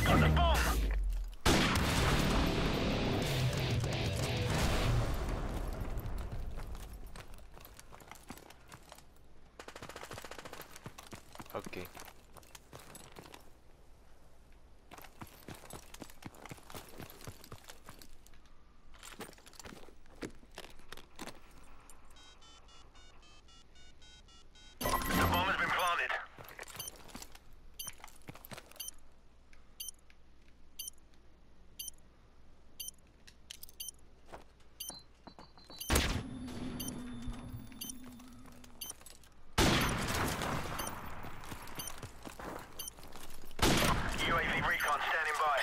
got the bomb. Okay. The bomb has been planted. UAV recon standing by.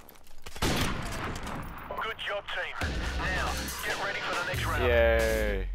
Good job, team. Now, get ready for the next round. Yay.